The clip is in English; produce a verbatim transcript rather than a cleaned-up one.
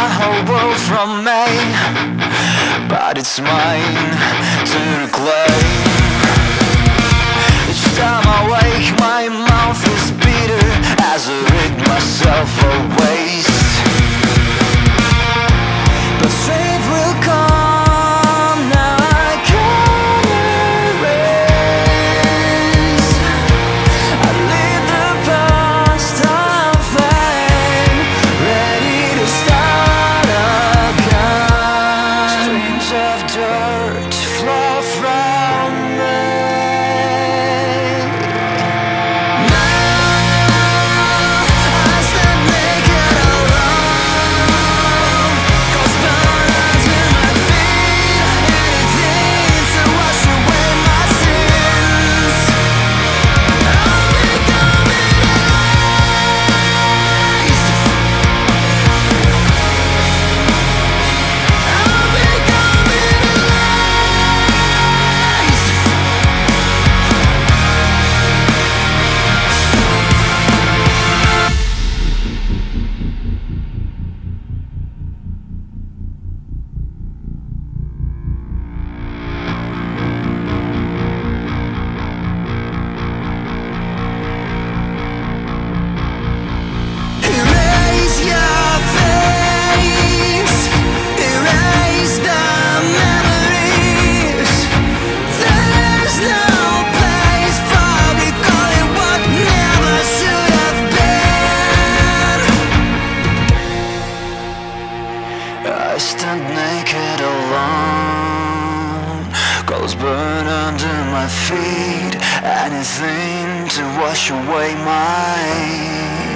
whole world from me, but it's mine to reclaim. Each time I wake, my mouth is bitter as I rid myself of waste. But strength will come, now I can't erase. I leave the past unflamed, ready to start again. Streams of dirt flow from me. I stand naked alone, clothes burn under my feet, anything to wash away my